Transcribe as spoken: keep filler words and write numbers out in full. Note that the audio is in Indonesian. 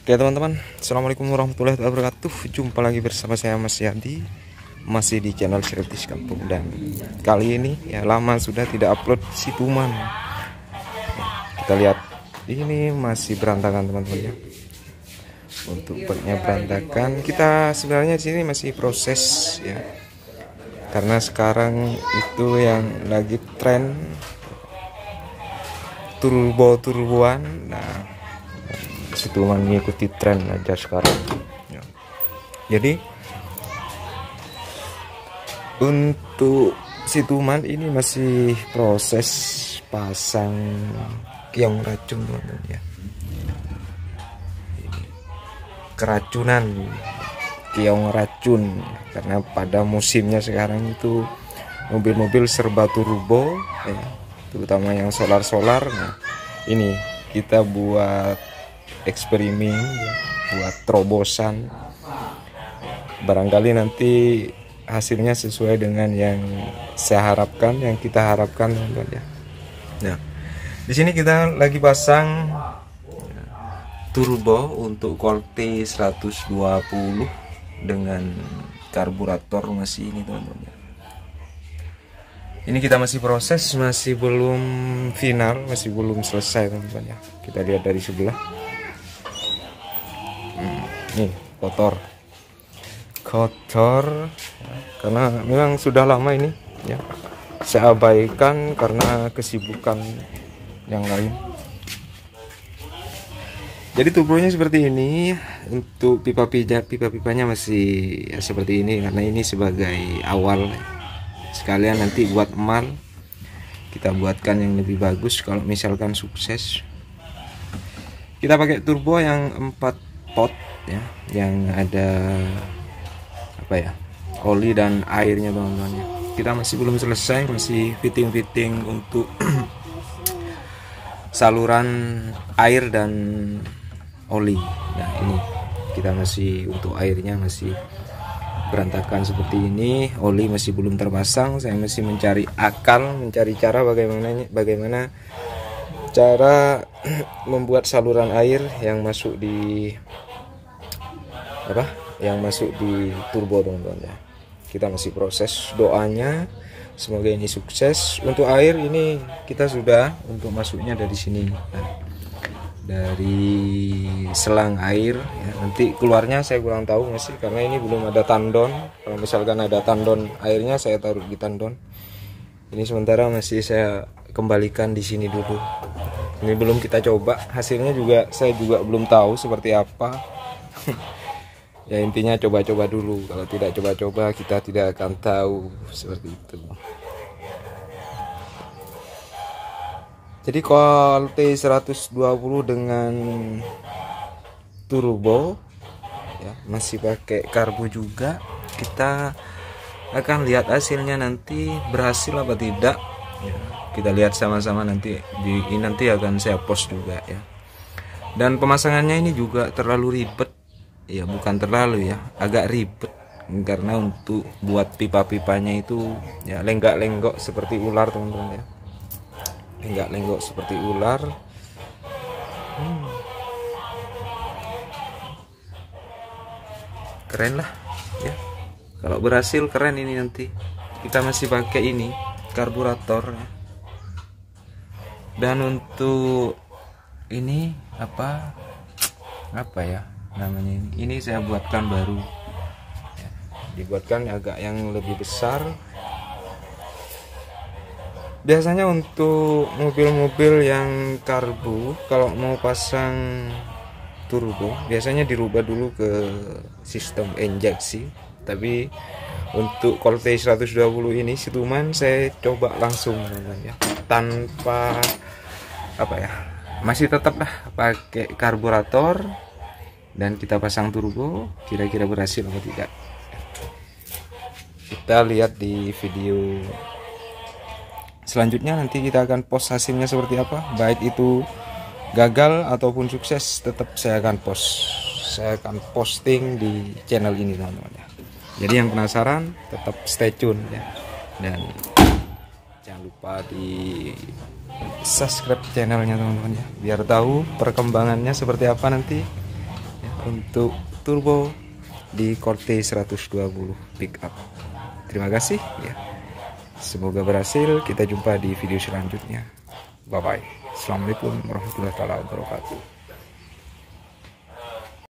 Oke teman-teman, assalamualaikum warahmatullahi wabarakatuh. Jumpa lagi bersama saya Mas Yadi, masih di channel Servis Kampung. Dan kali ini ya lama sudah tidak upload Situman. Kita lihat ini masih berantakan teman-teman ya. Untuk baknya berantakan. Kita sebenarnya di sini masih proses ya. Karena sekarang itu yang lagi tren turbo-turboan. Nah, Situman mengikuti tren aja sekarang ya. Jadi untuk Situman ini masih proses pasang kiong racun teman-teman ya. Keracunan kiong racun karena pada musimnya sekarang itu mobil-mobil serba turbo ya, terutama yang solar-solar. Nah, ini kita buat eksperimen ya, buat terobosan, barangkali nanti hasilnya sesuai dengan yang saya harapkan, yang kita harapkan teman-teman ya. Nah, di sini kita lagi pasang turbo untuk Colt seratus dua puluh dengan karburator masih ini teman-teman ya. Ini kita masih proses, masih belum final, masih belum selesai teman-teman ya. Kita lihat dari sebelah. Hmm, nih kotor kotor ya, karena memang sudah lama ini ya saya abaikan karena kesibukan yang lain. Jadi turbonya seperti ini. Untuk pipa pijat pipa pipanya masih ya, seperti ini karena ini sebagai awal, sekalian nanti buat emal kita buatkan yang lebih bagus kalau misalkan sukses. Kita pakai turbo yang empat pot ya, yang ada apa ya, oli dan airnya teman-teman ya. Kita masih belum selesai, masih fitting-fitting untuk saluran air dan oli. Nah, ini kita masih untuk airnya masih berantakan seperti ini, oli masih belum terpasang. Saya masih mencari akal, mencari cara bagaimana bagaimana cara membuat saluran air yang masuk di apa yang masuk di turbo teman-teman ya. Kita masih proses, doanya semoga ini sukses. Untuk air ini kita sudah untuk masuknya dari sini nah, dari selang air ya. Nanti keluarnya saya kurang tahu masih karena ini belum ada tandon. Kalau misalkan ada tandon airnya saya taruh di tandon. Ini sementara masih saya kembalikan di sini dulu. Ini belum kita coba, hasilnya juga saya juga belum tahu seperti apa. Ya intinya coba-coba dulu. Kalau tidak coba-coba kita tidak akan tahu seperti itu. Jadi Colt seratus dua puluh dengan turbo ya, masih pakai karbu juga. Kita akan lihat hasilnya nanti berhasil apa tidak ya, kita lihat sama-sama nanti. Di ini nanti akan saya post juga ya. Dan pemasangannya ini juga terlalu ribet ya, bukan terlalu ya, agak ribet karena untuk buat pipa-pipanya itu ya lenggak-lenggok seperti ular teman-teman ya, lenggak-lenggok seperti ular. hmm. Keren lah ya, kalau berhasil keren ini nanti. Kita masih pakai ini karburator ya. Dan untuk ini apa apa ya namanya ini ini saya buatkan baru ya, dibuatkan agak yang lebih besar. Biasanya untuk mobil-mobil yang karbu kalau mau pasang turbo biasanya dirubah dulu ke sistem injeksi, tapi untuk Colt seratus dua puluh ini Situman saya coba langsung ya, tanpa apa ya, masih tetap lah pakai karburator dan kita pasang turbo. Kira-kira berhasil atau tidak, kita lihat di video selanjutnya. Nanti kita akan post hasilnya seperti apa, baik itu gagal ataupun sukses, tetap saya akan post saya akan posting di channel ini teman-teman ya. Jadi yang penasaran tetap stay tune ya, dan jangan lupa di subscribe channelnya teman-teman ya, biar tahu perkembangannya seperti apa nanti untuk turbo di Corte seratus dua puluh pickup. Terima kasih ya. Semoga berhasil. Kita jumpa di video selanjutnya. Bye bye. Assalamualaikum warahmatullahi wabarakatuh.